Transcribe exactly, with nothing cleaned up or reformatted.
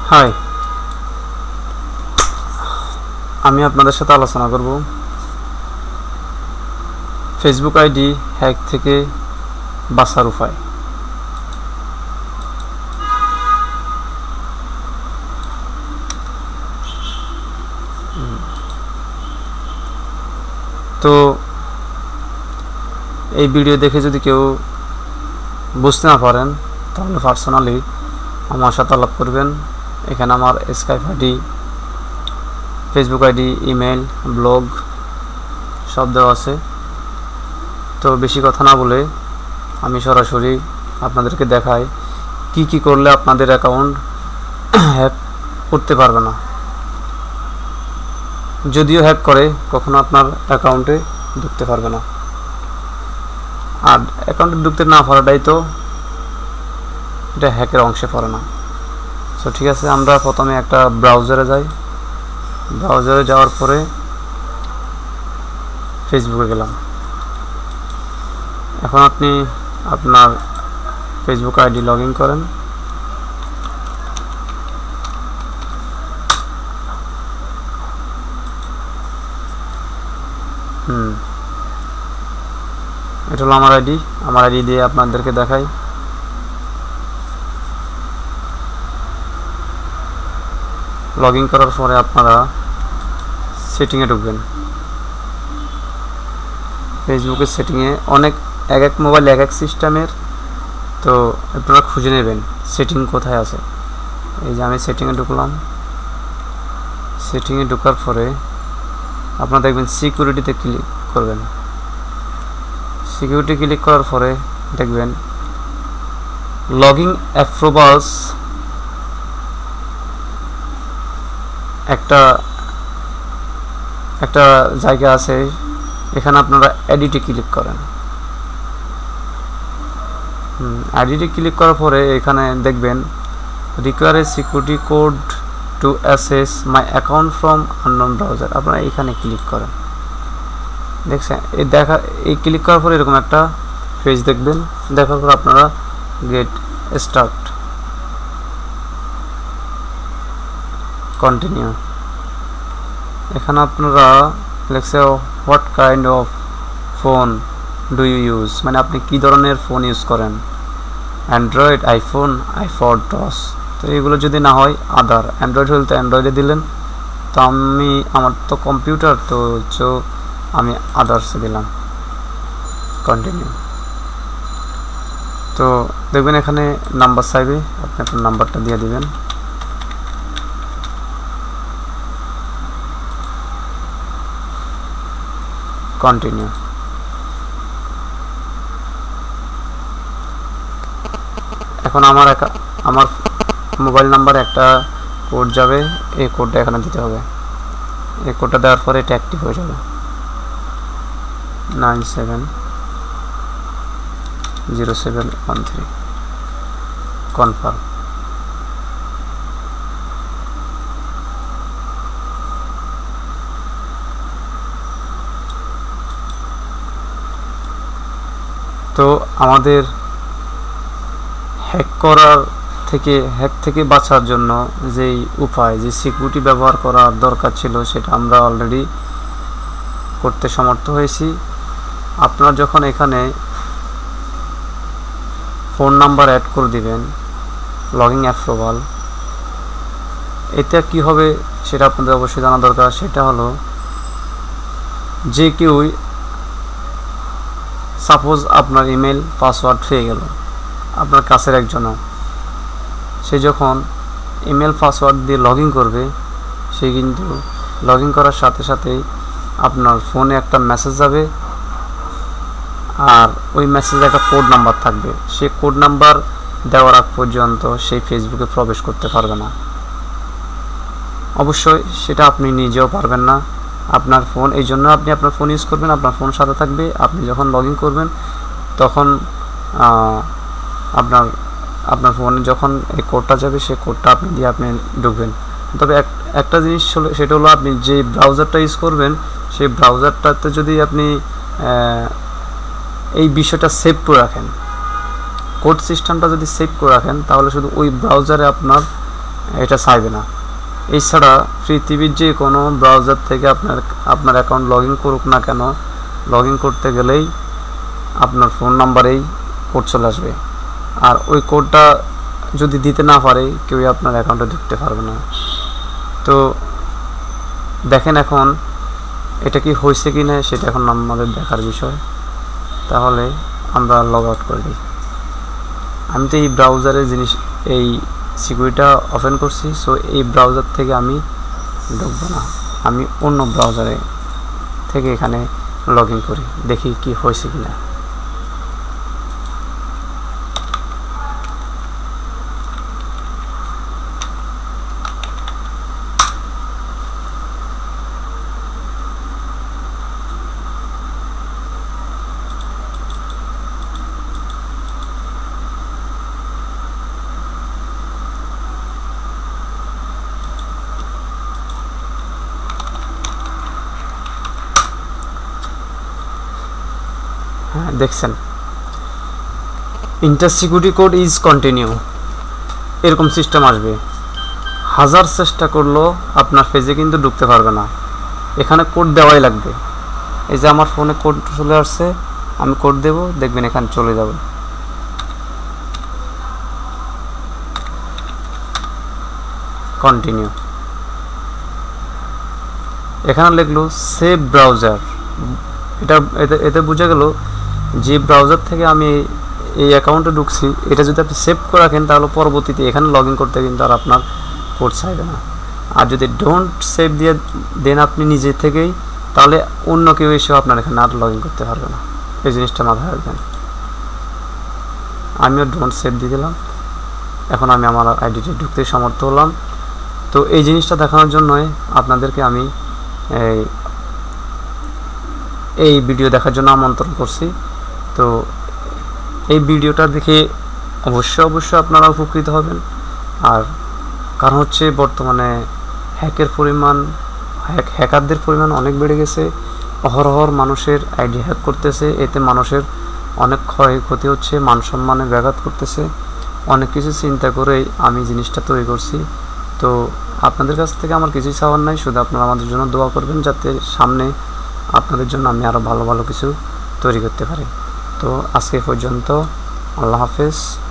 High, আমি আপনাদের সাথে আলোচনা করব ফেসবুক আইডি হ্যাক থেকে বাঁচার উপায়। তো এই ভিডিও দেখে যদি কেউ বুঝতে না পারেন তাহলে পার্সোনালি আমার সাথে আলাপ করবেন। এখানে আমার Skype ID, Facebook ID, email, blog সব দেওয়া আছে। তো বেশি কথা না বলে আমি সরাসরি আপনাদেরকে দেখাই কি কি করলে আপনাদের অ্যাকাউন্ট হ্যাক করতে পারবে না। যদিও হ্যাক করে কখনো আপনার অ্যাকাউন্টে ঢুকতে পারবে না। আর অ্যাকাউন্টে ঢুকতে না পারাটাই তো এটা হ্যাকের অংশে পড়ে না। সো ঠিক আছে, আমরা প্রথমে একটা ব্রাউজারে যাই। ব্রাউজারে যাওয়ার পরে ফেসবুকে গেলাম। এখন আপনি আপনার ফেসবুক আইডি লগ ইন করেন। হুম এটা হলো আমার আইডি। আমার আইডি দিয়ে আপনাদেরকে দেখাই। লগ ইন করার পরে আপনারা সেটিংয়ে ঢুকবেন। ফেসবুকের সেটিংয়ে অনেক এক এক মোবাইল এক এক সিস্টেমের, তো আপনারা খুঁজে নেবেন সেটিং কোথায় আছে। এই যে আমি সেটিংয়ে ঢুকলাম। সেটিংয়ে ঢোকার পরে আপনারা দেখবেন সিকিউরিটিতে ক্লিক করবেন। সিকিউরিটি ক্লিক করার পরে দেখবেন লগিং অ্যাপ্রুভালস একটা একটা জায়গা আছে। এখানে আপনারা এডিটে ক্লিক করেন। এডিটে ক্লিক করার পরে এখানে দেখবেন require a security code to access my account from unknown browser. আপনারা এখানে ক্লিক করেন। দেখছেন এই দেখা এই ক্লিক করার পরে এরকম একটা পেজ দেখবেন। দেখার পর আপনারা গেট স্টার্ট, কন্টিনিউ। এখানে আপনারা লেখছে what kind of phone do you use, মানে আপনি কি ধরনের ফোন ইউজ করেন, অ্যান্ড্রয়েড, আইফোন, আইফোন টস। তো এগুলো যদি না হয় আদার, অ্যান্ড্রয়েড হলে তো অ্যান্ড্রয়েডে দিলেন। তো আমি আমার তো কম্পিউটার, তো হচ্ছে আমি আদার্সে দিলাম, কন্টিনিউ। তো দেখবেন এখানে নাম্বার চাইবে, আপনি আপনার নাম্বারটা দিয়ে দিবেন। কন্টিনিউ। এখন আমার আমার মোবাইল নাম্বার একটা কোড যাবে, এই কোডটা এখানে দিতে হবে। এই কোডটা দেওয়ার পরে এটা অ্যাক্টিভ হয়ে যাবে। Nine seven zero seven one three confirm. তো আমাদের হ্যাক করার থেকে হ্যাক থেকে বাঁচার জন্য যেই উপায়, যে সিকিউরিটি ব্যবহার করার দরকার ছিল, সেটা আমরা অলরেডি করতে সমর্থ হয়েছি। আপনারা যখন এখানে ফোন নাম্বার অ্যাড করে দিবেন, লগিং অ্যাপ্রুভাল, এতে কি হবে সেটা আপনাদের অবশ্যই জানা দরকার। সেটা হলো যে কেউ, সাপোজ আপনার ইমেল পাসওয়ার্ড পেয়ে গেল, আপনার কাছের একজনও, সে যখন ইমেল পাসওয়ার্ড দিয়ে লগ ইন করবে, সে কিন্তু লগ ইন করার সাথে সাথেই আপনার ফোনে একটা মেসেজ যাবে, আর ওই মেসেজে একটা কোড নাম্বার থাকবে। সেই কোড নাম্বার দেওয়ার আগ পর্যন্ত সেই ফেসবুকে প্রবেশ করতে পারবে না। অবশ্যই সেটা আপনি নিজেও পারবেন না। আপনার ফোন, এই জন্য আপনি আপনার ফোন ইউজ করবেন, আপনার ফোন সাথে থাকবে। আপনি যখন লগ ইন করবেন তখন আপনার আপনার ফোনে যখন এই কোডটা যাবে, সেই কোডটা আপনি দিয়ে আপনি ঢুকবেন। তবে এক একটা জিনিস হলো, সেটা হলো আপনি যে ব্রাউজারটা ইউজ করবেন, সেই ব্রাউজারটাতে যদি আপনি এই বিষয়টা সেভ করে রাখেন, কোড সিস্টেমটা যদি সেভ করে রাখেন, তাহলে শুধু ওই ব্রাউজারে আপনার এটা চাইবে না। এছাড়া পৃথিবীর যে কোনো ব্রাউজার থেকে আপনার আপনার অ্যাকাউন্ট লগ ইন করুক না কেন, লগ ইন করতে গেলেই আপনার ফোন নাম্বারেই কোড চলে আসবে, আর ওই কোডটা যদি দিতে না পারে কেউই আপনার অ্যাকাউন্টে ঢুকতে পারবে না। তো দেখেন এখন এটা কি হয়েছে কি না সেটা এখন আমাদের দেখার বিষয়। তাহলে আমরা লগ আউট করে দিই। আমি তো এই ব্রাউজারের জিনিস এই সিকিউরিটিটা ওপেন করছি, সো এই ব্রাউজার থেকে আমি ঢুকবো না, আমি অন্য ব্রাউজারে থেকে এখানে লগ ইন করি, দেখি কি হয়েছে কি না। হ্যাঁ, দেখছেন enter security code is continue, এরকম সিস্টেম আসবে। হাজার চেষ্টা করলেও আপনার পেজে কিন্তু ঢুকতে পারবে না, এখানে কোড দেওয়াই লাগবে। এই যে আমার ফোনে কোড চলে আসছে, আমি কোড দেব, দেখবেন এখানে চলে যাবে। কন্টিনিউ, এখানে লিখলো সেভ ব্রাউজার। এটা এতে এতে বোঝা গেল যে ব্রাউজার থেকে আমি এই অ্যাকাউন্টে ঢুকছি এটা যদি আপনি সেভ করে রাখেন তাহলে পরবর্তীতে এখানে লগ ইন করতে কিন্তু আর আপনার কোড চাইবে না। আর যদি ডোন্ট সেভ দিয়ে দেন আপনি নিজে থেকেই, তাহলে অন্য কেউ এসেও আপনার এখানে আর লগ ইন করতে পারবে না। এই জিনিসটা মাথায় রাখবেন। আমিও ডোন্ট সেভ দিয়ে দিলাম, এখন আমি আমার আইডিতে ঢুকতে সমর্থ হলাম। তো এই জিনিসটা দেখানোর জন্যই আপনাদেরকে আমি এই এই ভিডিও দেখার জন্য আমন্ত্রণ করছি। তো এই ভিডিওটা দেখে অবশ্যই অবশ্যই আপনারা উপকৃত হবেন। আর কারণ হচ্ছে বর্তমানে হ্যাকের পরিমাণ, হ্যাক হ্যাকারদের পরিমাণ অনেক বেড়ে গেছে। অহরহর মানুষের আইডি হ্যাক করতেছে, এতে মানুষের অনেক ক্ষয়ক্ষতি হচ্ছে, মান সম্মানে ব্যাঘাত করতেছে। অনেক কিছু চিন্তা করেই আমি জিনিসটা তৈরি করছি। তো আপনাদের কাছ থেকে আমার কিছুই চাওয়ার নাই, শুধু আপনারা আমাদের জন্য দোয়া করবেন যাতে সামনে আপনাদের জন্য আমি আরও ভালো ভালো কিছু তৈরি করতে পারি। তো আজকে পর্যন্ত, আল্লাহ হাফেজ।